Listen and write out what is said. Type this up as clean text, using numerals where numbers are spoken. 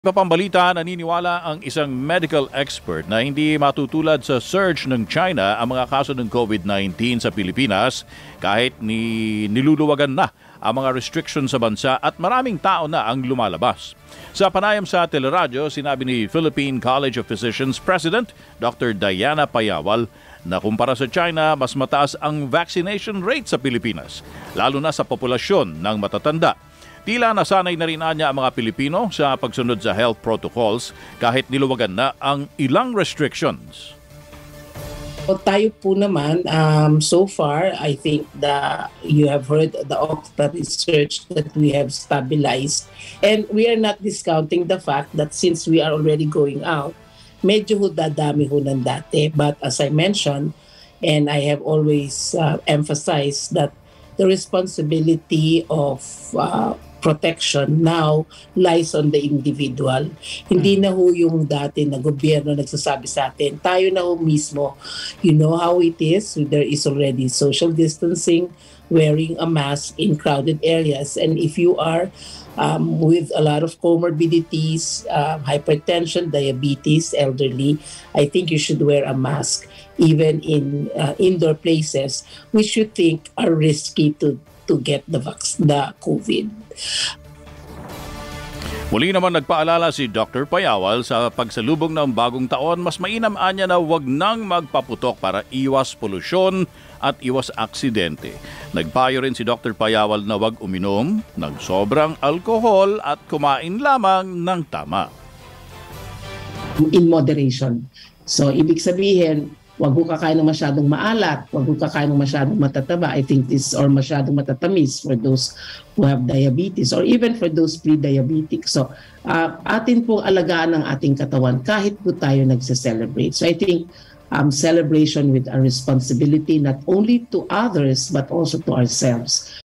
Iba pang balita, naniniwala ang isang medical expert na hindi matutulad sa surge ng China ang mga kaso ng COVID-19 sa Pilipinas kahit niluluwagan na ang mga restrictions sa bansa at maraming tao na ang lumalabas. Sa panayam sa teleradyo, sinabi ni Philippine College of Physicians President Dr. Diana Payawal na kumpara sa China, mas mataas ang vaccination rate sa Pilipinas, lalo na sa populasyon ng matatanda. Tila nasanay na rin niya ang mga Pilipino sa pagsunod sa health protocols kahit niluwagan na ang ilang restrictions. Tayo po naman, so far, I think you have heard the Okta research that we have stabilized. And we are not discounting the fact that since we are already going out, medyo dadami ho ng dati. But as I mentioned, and I have always emphasized that the responsibility of protection now lies on the individual. Hindi na ho yung dati na gobyerno nagsasabi sa atin. Tayo na ho mismo, you know how it is. There is already social distancing, wearing a mask in crowded areas. And if you are with a lot of comorbidities, hypertension, diabetes, elderly, I think you should wear a mask even in indoor places which you think are risky to get the COVID. Muli naman nagpaalala si Dr. Payawal sa pagsalubong ng bagong taon, mas mainam anya na huwag nang magpaputok para iwas polusyon at iwas aksidente. Nagpayo rin si Dr. Payawal na huwag uminom ng sobrang alkohol at kumain lamang ng tama. In moderation. So, ibig sabihin, wag mo kakain ng masyadong maalat, wag mo kakain ng masyadong matataba. I think or masyadong matatamis for those who have diabetes or even for those pre-diabetic. So, atin pong alagaan ang ating katawan kahit po tayo nagse-celebrate. So, I think celebration with a responsibility not only to others but also to ourselves.